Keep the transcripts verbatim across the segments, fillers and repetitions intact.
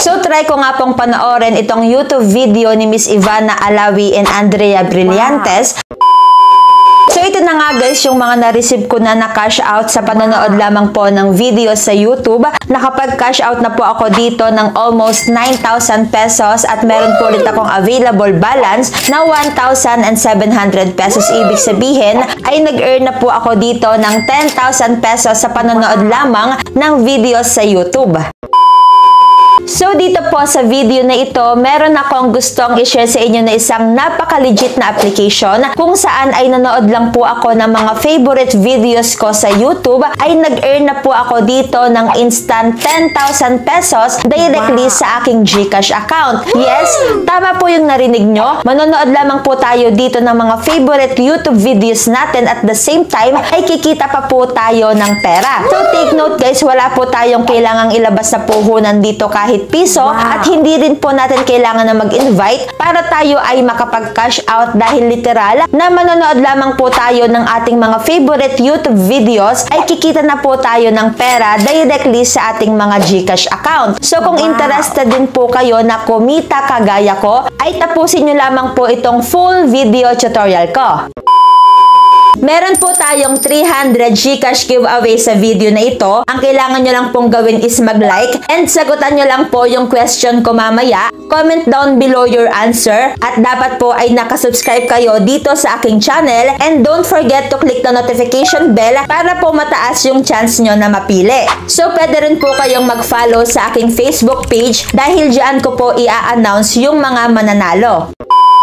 So try ko nga pong panoorin itong YouTube video ni Miss Ivana Alawi and Andrea Brillantes. So ito na nga guys yung mga na-receive ko na na-cash out sa panonood lamang po ng video sa YouTube. Nakapag-cash out na po ako dito ng almost nine thousand pesos at meron po ulit akong available balance na one thousand seven hundred pesos. Ibig sabihin ay nag-earn na po ako dito ng ten thousand pesos sa panonood lamang ng video sa YouTube. So dito po sa video na ito, meron akong gustong i-share sa inyo na isang napaka-legit na application kung saan ay nanood lang po ako ng mga favorite videos ko sa YouTube, ay nag-earn na po ako dito ng instant ten thousand pesos directly sa aking GCash account. Yes, tama po yung narinig nyo. Manonood lamang po tayo dito ng mga favorite YouTube videos natin at the same time ay kikita pa po tayo ng pera. So take note guys, wala po tayong kailangang ilabas na puhunan dito kahit piso, wow. At hindi rin po natin kailangan na mag-invite para tayo ay makapag-cash out dahil literal na manonood lamang po tayo ng ating mga favorite YouTube videos ay kikita na po tayo ng pera directly sa ating mga GCash account. So kung wow. interested din po kayo na kumita kagaya ko, ay tapusin nyo lamang po itong full video tutorial ko. Meron po tayong three hundred GCash giveaway sa video na ito. Ang kailangan nyo lang pong gawin is mag-like and sagutan nyo lang po yung question ko mamaya. Comment down below your answer at dapat po ay nakasubscribe kayo dito sa aking channel and don't forget to click the notification bell para po mataas yung chance nyo na mapili. So pwede rin po kayong mag-follow sa aking Facebook page dahil dyan ko po i-a-announce yung mga mananalo.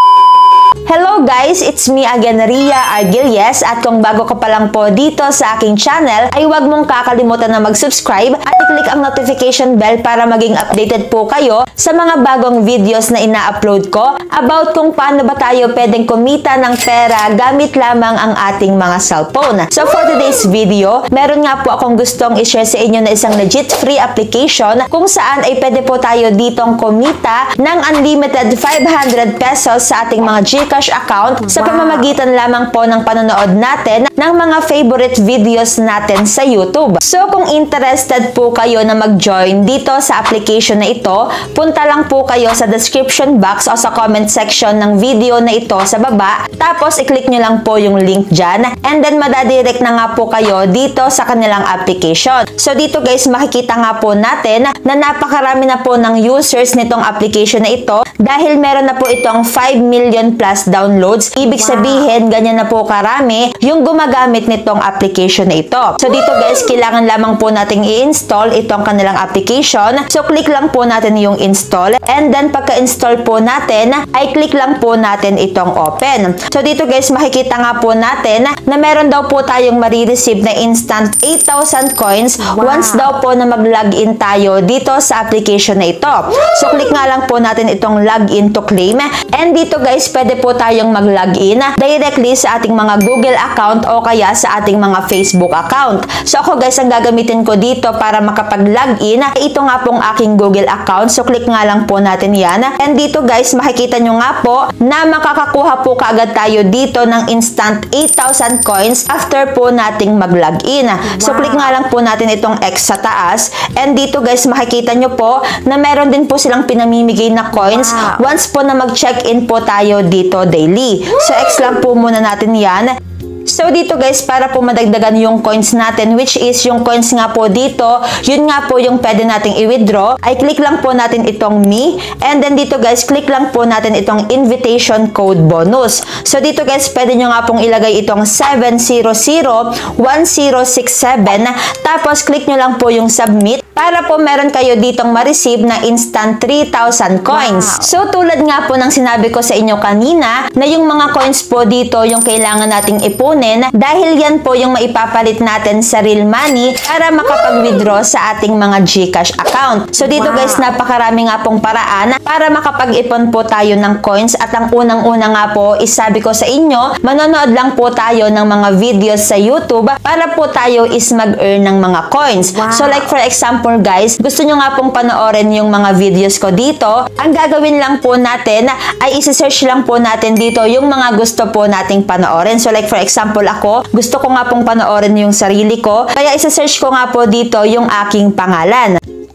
Hello guys, it's me again, Ria Argilies, at kung bago ka pa lang po dito sa aking channel ay huwag mong kakalimutan na mag-subscribe at i-click ang notification bell para maging updated po kayo sa mga bagong videos na ina-upload ko about kung paano ba tayo pwedeng kumita ng pera gamit lamang ang ating mga cellphone. So for today's video, meron nga po akong gustong i-share sa inyo na isang legit free application kung saan ay pwede po tayo ditong kumita ng unlimited five hundred pesos sa ating mga GCash account sa pamamagitan lamang po ng panonood natin ng mga favorite videos natin sa YouTube. So kung interested po kayo na mag-join dito sa application na ito, punta lang po kayo sa description box o sa comment section ng video na ito sa baba. Tapos i-click nyo lang po yung link dyan and then madadirect na nga po kayo dito sa kanilang application. So dito guys, makikita nga po natin na napakarami na po ng users nitong application na ito dahil meron na po itong five million plus downloads. Ibig sabihin, ganyan na po karami yung gumagamit nitong application na ito. So dito guys, kailangan lamang po nating i-install itong kanilang application. So click lang po natin yung install and then pagka-install po natin, ay click lang po natin itong open. So dito guys, makikita nga po natin na meron daw po tayong marireceive na instant eight thousand coins wow. once daw po na mag-login tayo dito sa application na ito. So click nga lang po natin itong login to claim and dito guys, pwede po tayong mag-login directly sa ating mga Google account o kaya sa ating mga Facebook account. So ako guys, ang gagamitin ko dito para makapag-login, ito nga pong aking Google account. So click nga lang po natin yan. And dito guys, makikita nyo nga po na makakakuha po kaagad tayo dito ng instant eight thousand coins after po nating mag-login. So click nga lang po natin itong X sa taas. And dito guys, makikita nyo po na meron din po silang pinamimigay na coins once po na mag-check-in po tayo dito daily. So X lang po muna natin yan. So dito guys, para po madagdagan yung coins natin, which is yung coins nga po dito, yun nga po yung pwede nating i-withdraw, ay click lang po natin itong me. And then dito guys, click lang po natin itong invitation code bonus. So dito guys, pwede nyo nga pong ilagay itong seven zero zero one zero six seven. Tapos click nyo lang po yung submit para po meron kayo ditong ma-receive na instant three thousand coins. Wow. So tulad nga po ng sinabi ko sa inyo kanina, na yung mga coins po dito yung kailangan nating ipunin dahil yan po yung maipapalit natin sa real money para makapag-withdraw sa ating mga GCash account. So dito wow. guys, napakarami nga pong paraan para makapag-ipon po tayo ng coins at ang unang-una nga po is sabi ko sa inyo, manonood lang po tayo ng mga videos sa YouTube para po tayo is mag-earn ng mga coins. Wow. So like for example guys, gusto nyo nga pong panoorin yung mga videos ko dito, ang gagawin lang po natin ay isi-search lang po natin dito yung mga gusto po nating panoorin. So like for example ako, gusto ko nga pong panoorin yung sarili ko, kaya isa-search ko nga po dito yung aking pangalan.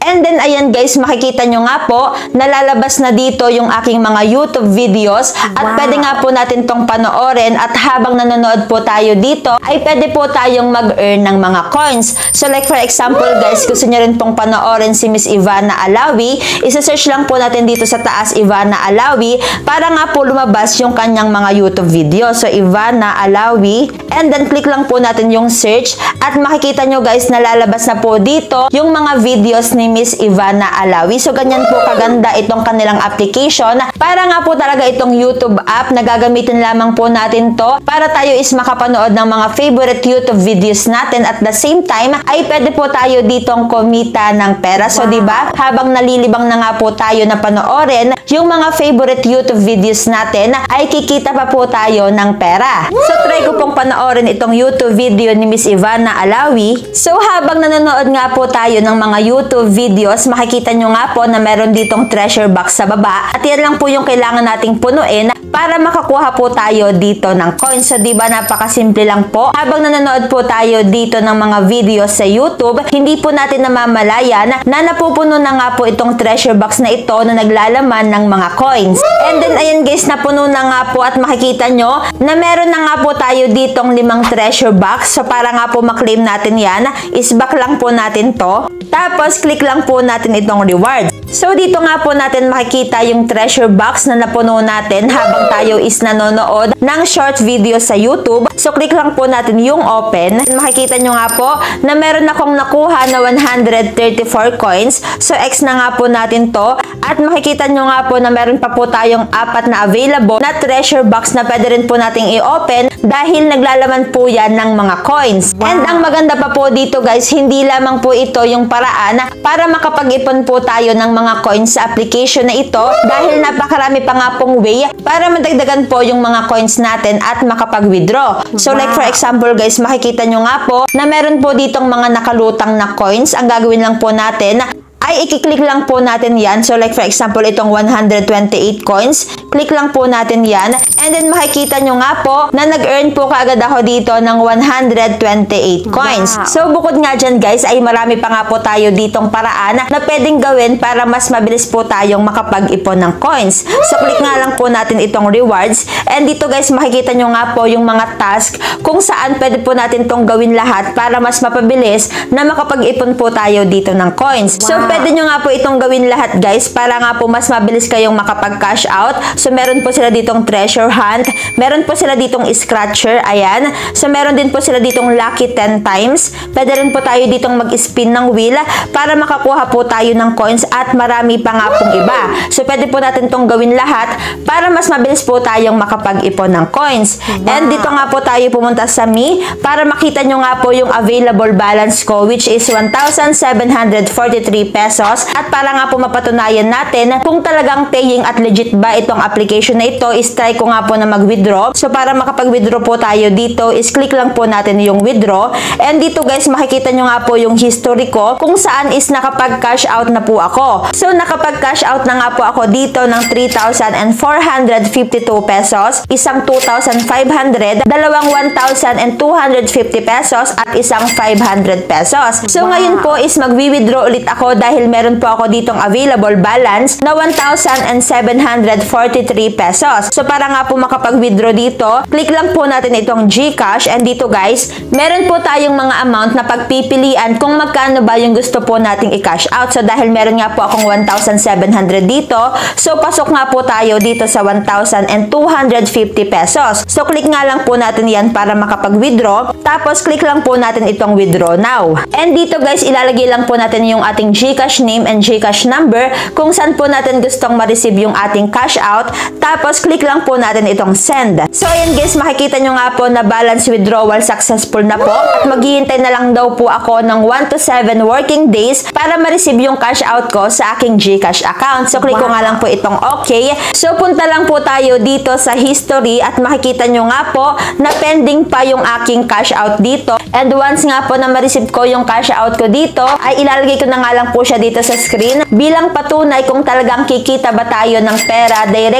And then ayan guys, makikita nyo nga po, nalalabas na dito yung aking mga YouTube videos at wow. Pwede nga po natin tong panoorin at habang nanonood po tayo dito, ay pwede po tayong mag-earn ng mga coins. So like for example guys, gusto nyo rin pong panoorin si Miss Ivana Alawi, isa-search lang po natin dito sa taas Ivana Alawi para nga po lumabas yung kanyang mga YouTube video. So Ivana Alawi, and then click lang po natin yung search at makikita nyo guys, nalalabas na po dito yung mga videos ni Miss Ivana Alawi. So ganyan po kaganda itong kanilang application. Para nga po talaga itong YouTube app na gagamitin lamang po natin to para tayo is makapanood ng mga favorite YouTube videos natin at the same time ay pwede po tayo ditong kumita ng pera. So wow. Diba, habang nalilibang na nga po tayo na panoorin yung mga favorite YouTube videos natin ay kikita pa po tayo ng pera. So try ko pong panoorin itong YouTube video ni Miss Ivana Alawi. So habang nanonood nga po tayo ng mga YouTube videos, makikita nyo nga po na meron ditong treasure box sa baba at yan lang po yung kailangan nating punuin para makakuha po tayo dito ng coins. So diba, napakasimple lang po. Habang nanonood po tayo dito ng mga videos sa YouTube, hindi po natin namamalayan na napupuno na nga po itong treasure box na ito na naglalaman ng mga coins. And then ayan guys, napuno na nga po at makikita nyo na meron na nga po tayo ditong limang treasure box. So para nga po maklaim natin yan, is back lang po natin to. Tapos click lang po natin itong reward. So dito nga po natin makikita yung treasure box na napuno natin habang tayo is nanonood ng short video sa YouTube. So click lang po natin yung open. Makikita nyo nga po na meron akong nakuha na one hundred thirty-four coins. So X na nga po natin to. At makikita nyo nga po na meron pa po tayong apat na available na treasure box na pwede rin po nating i-open dahil naglalaman po yan ng mga coins. Wow. And ang maganda pa po dito guys, hindi lamang po ito yung paraan para makapag-ipon po tayo ng mga coins sa application na ito dahil napakarami pa nga pong way para madagdagan po yung mga coins natin at makapag-withdraw. So wow. Like for example guys, makikita nyo nga po na meron po ditong mga nakalutang na coins. Ang gagawin lang po natin ay i-click lang po natin yan. So like for example, itong one hundred twenty-eight coins, click lang po natin yan. And then makikita nyo nga po na nag-earn po kaagad ako dito ng one hundred twenty-eight coins. Wow. So bukod nga dyan guys, ay marami pa nga po tayo ditong paraan na pwedeng gawin para mas mabilis po tayong makapag-ipon ng coins. So click nga lang po natin itong rewards. And dito guys, makikita nyo nga po yung mga task kung saan pwede po natin tong gawin lahat para mas mapabilis na makapag-ipon po tayo dito ng coins. Wow. So pwede nyo nga po itong gawin lahat guys para nga po mas mabilis kayong makapag-cash out. So meron po sila ditong treasure hunt, meron po sila ditong scratcher, ayan. So meron din po sila ditong lucky ten times. Pwede rin po tayo ditong mag-spin ng wheel para makakuha po tayo ng coins at marami pa nga pong iba. So pwede po natin itong gawin lahat para mas mabilis po tayong makapag-ipon ng coins. Wow. And dito nga po tayo pumunta sa Me para makita nyo nga po yung available balance ko, which is one thousand seven hundred forty-three pesos. At para nga po mapatunayan natin kung talagang paying at legit ba itong application na ito, is try ko nga po na mag-withdraw. So para makapag-withdraw po tayo dito, is click lang po natin yung withdraw. And dito guys, makikita nyo nga po yung history ko kung saan is nakapag-cash out na po ako. So nakapag-cash out na nga po ako dito ng three thousand four hundred fifty-two pesos, isang two thousand five hundred, dalawang one thousand two hundred fifty pesos at isang five hundred pesos. So wow. Ngayon po is mag-withdraw ulit ako dahil meron po ako ditong available balance na one thousand seven hundred forty-three pesos. So para nga po makapag-withdraw dito, click lang po natin itong GCash. And dito guys, meron po tayong mga amount na pagpipilian kung magkano ba yung gusto po nating i-cash out. So dahil meron nga po akong one thousand seven hundred dito, so pasok nga po tayo dito sa one thousand two hundred fifty pesos. So click nga lang po natin yan para makapag-withdraw. Tapos click lang po natin itong withdraw now. And dito guys, ilalagay lang po natin yung ating GCash name and GCash number kung saan po natin gustong ma-receive yung ating cash out. Tapos click lang po natin itong send. So ayan guys, makikita nyo nga po na balance withdrawal successful na po. At maghihintay na lang daw po ako ng one to seven working days para ma-receive yung cash out ko sa aking GCash account. So click wow. ko nga lang po itong okay. So punta lang po tayo dito sa history at makikita nyo nga po na pending pa yung aking cash out dito. And once nga po na ma-receive ko yung cash out ko dito, ay ilalagay ko na nga lang po siya dito sa screen bilang patunay kung talagang kikita ba tayo ng pera direct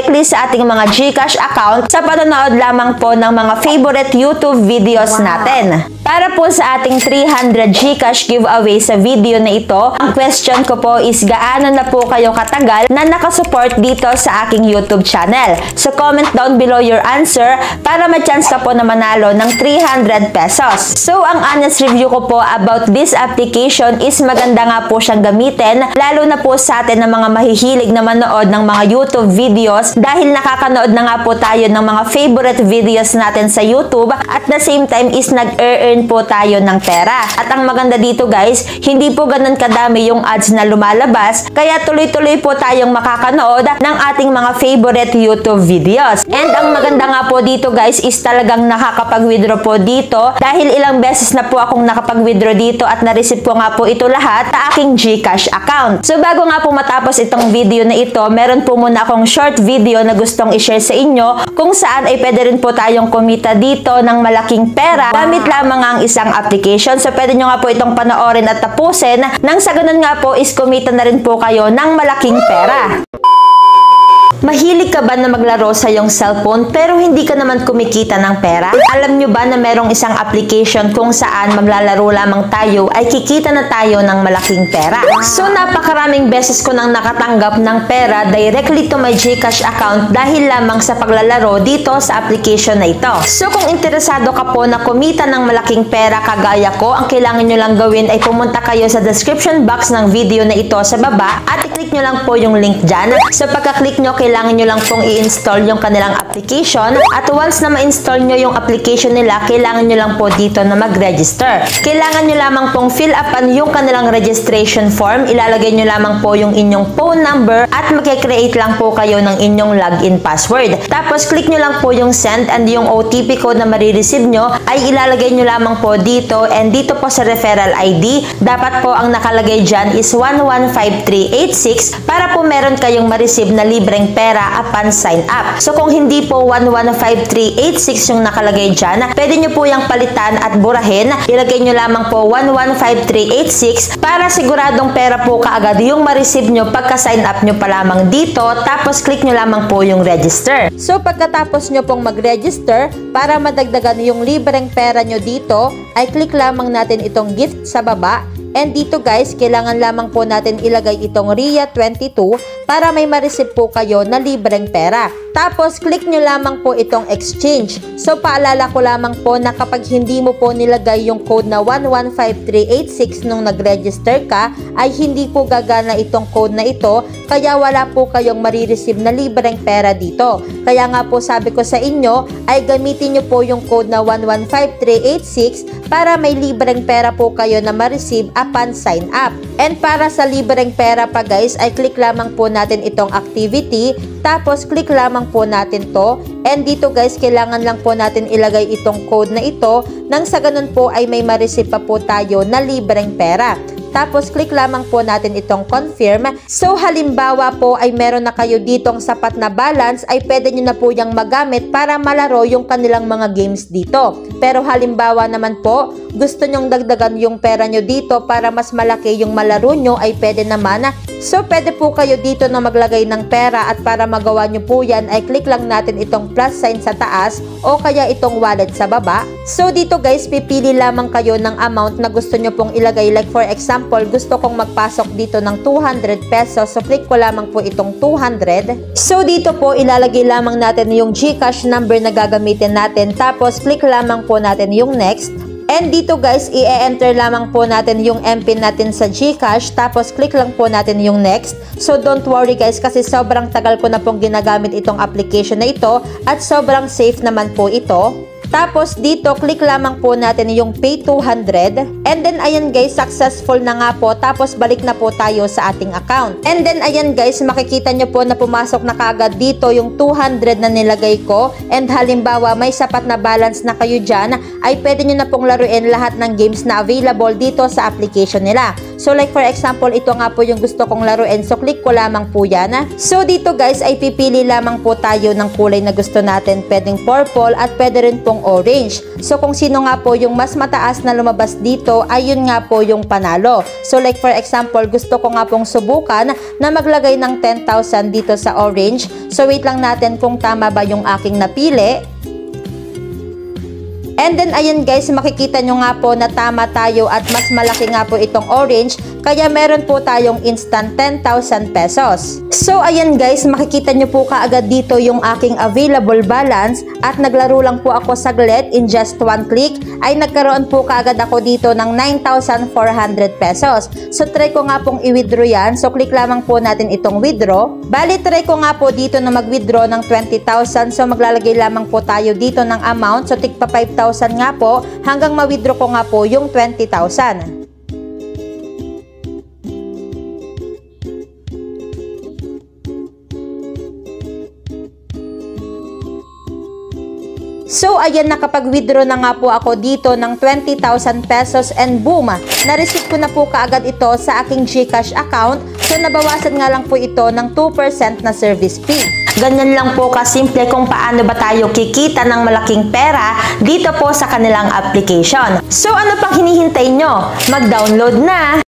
directly sa ating mga GCash account sa panonood lamang po ng mga favorite YouTube videos wow. natin. Para po sa ating three hundred GCash giveaway sa video na ito, ang question ko po is gaano na po kayo katagal na nakasupport dito sa aking YouTube channel. So comment down below your answer para ma-chance ka po na manalo ng three hundred pesos. So ang honest review ko po about this application is maganda nga po siyang gamitin, lalo na po sa atin na mga mahihilig na manood ng mga YouTube videos dahil nakakanood na nga po tayo ng mga favorite videos natin sa YouTube at the same time is nag-earn po tayo ng pera. At ang maganda dito guys, hindi po ganun kadami yung ads na lumalabas, kaya tuloy-tuloy po tayong makakanood ng ating mga favorite YouTube videos. And ang maganda nga po dito guys is talagang nakakapag-withdraw po dito dahil ilang beses na po akong nakapag-withdraw dito at na-receive ko nga po ito lahat sa aking GCash account. So bago nga po matapos itong video na ito, meron po muna akong short video na gustong i-share sa inyo kung saan ay pwede rin po tayong kumita dito ng malaking pera gamit lamang ang isang application. So pwede nyo nga po itong panoorin at tapusin nang sa ganun nga po is kumita na rin po kayo ng malaking pera. Mahilig ka ba na maglaro sa iyong cellphone pero hindi ka naman kumikita ng pera? Alam nyo ba na merong isang application kung saan maglalaro lamang tayo ay kikita na tayo ng malaking pera? So napakaraming beses ko nang nakatanggap ng pera directly to my GCash account dahil lamang sa paglalaro dito sa application na ito. So kung interesado ka po na kumita ng malaking pera kagaya ko, ang kailangan nyo lang gawin ay pumunta kayo sa description box ng video na ito sa baba at i-click nyo lang po yung link dyan. So pagka-click nyo, kailangan kailangan nyo lang pong i-install yung kanilang application at once na ma-install nyo yung application nila, kailangan nyo lang po dito na mag-register. Kailangan nyo lamang pong fill upan yung kanilang registration form, ilalagay nyo lamang po yung inyong phone number at mag-create lang po kayo ng inyong login password. Tapos click nyo lang po yung send and yung O T P code na marireceive nyo ay ilalagay nyo lamang po dito and dito po sa referral I D, dapat po ang nakalagay dyan is one one five three eight six para po meron kayong ma-receive na libreng pera upon sign up. So kung hindi po one one five three eight six yung nakalagay dyan, pwede nyo po yung palitan at burahin. Ilagay nyo lamang po one one five three eight six para siguradong pera po kaagad yung ma-receive nyo pagka-sign up nyo pa lamang dito. Tapos click nyo lamang po yung register. So pagkatapos nyo pong mag-register, para madagdagan yung libreng pera nyo dito, ay click lamang natin itong gift sa baba. And dito guys, kailangan lamang po natin ilagay itong R I A twenty-two para may ma-receive po kayo na libreng pera. Tapos, click nyo lamang po itong exchange. So, paalala ko lamang po na kapag hindi mo po nilagay yung code na one one five three eight six nung nag-register ka, ay hindi po gagana itong code na ito, kaya wala po kayong marireceive na libreng pera dito. Kaya nga po sabi ko sa inyo, ay gamitin nyo po yung code na one one five three eight six para may libreng pera po kayo na ma-receive upon sign up. And para sa libreng pera pa guys, ay click lamang po natin itong activity, tapos click lamang po natin to, and dito guys, kailangan lang po natin ilagay itong code na ito, nang sa ganun po ay may ma-receive pa po tayo na libreng pera. Tapos, click lamang po natin itong confirm. So, halimbawa po ay meron na kayo ditong sapat na balance, ay pwede nyo na po yung magamit para malaro yung kanilang mga games dito. Pero halimbawa naman po, gusto nyong dagdagan yung pera nyo dito para mas malaki yung malaro nyo, ay pwede naman. So, pwede po kayo dito na maglagay ng pera at para magawa nyo po yan, ay click lang natin itong plus sign sa taas o kaya itong wallet sa baba. So, dito guys, pipili lamang kayo ng amount na gusto nyo pong ilagay. Like for example, gusto kong magpasok dito ng two hundred pesos. So, click ko lamang po itong two hundred. So, dito po, ilalagay lamang natin yung GCash number na gagamitin natin. Tapos, click lamang po natin yung next. And dito guys, i-enter lamang po natin yung M PIN natin sa GCash. Tapos, click lang po natin yung next. So, don't worry guys, kasi sobrang tagal ko na pong ginagamit itong application na ito. At sobrang safe naman po ito. Tapos dito, click lamang po natin yung pay two hundred. And then ayan guys, successful na nga po. Tapos balik na po tayo sa ating account. And then ayan guys, makikita nyo po na pumasok na kaagad dito yung two hundred na nilagay ko. And halimbawa may sapat na balance na kayo dyan, ay pwede nyo na pong laruin lahat ng games na available dito sa application nila. So like for example, ito nga po yung gusto kong laruin. So click ko lamang po yan. So dito guys, ay pipili lamang po tayo ng kulay na gusto natin. Pwedeng purple at pwede rin pong orange. So kung sino nga po yung mas mataas na lumabas dito, po, ayun nga po yung panalo. So like for example, gusto ko nga pong subukan na maglagay ng ten thousand dito sa orange. So wait lang natin kung tama ba yung aking napili. And then ayan guys, makikita nyo nga po na tama tayo at mas malaki nga po itong orange. Kaya meron po tayong instant ten thousand pesos. So ayan guys, makikita nyo po kaagad dito yung aking available balance. At naglaro lang po ako saglit, in just one click ay nagkaroon po kaagad ako dito ng nine thousand four hundred pesos. So try ko nga pong i-withdraw yan. So click lamang po natin itong withdraw. Bali try ko nga po dito na mag-withdraw ng twenty thousand. So maglalagay lamang po tayo dito ng amount. So tigpa five thousand nga po hanggang ma-withdraw ko nga po yung twenty thousand. So ayan, nakapag-withdraw na nga po ako dito ng twenty thousand pesos and boom, na-receive ko na po kaagad ito sa aking GCash account. So nabawasan nga lang po ito ng two percent na service fee. Ganyan lang po kasimple kung paano ba tayo kikita ng malaking pera dito po sa kanilang application. So ano pang hinihintay nyo? Mag-download na!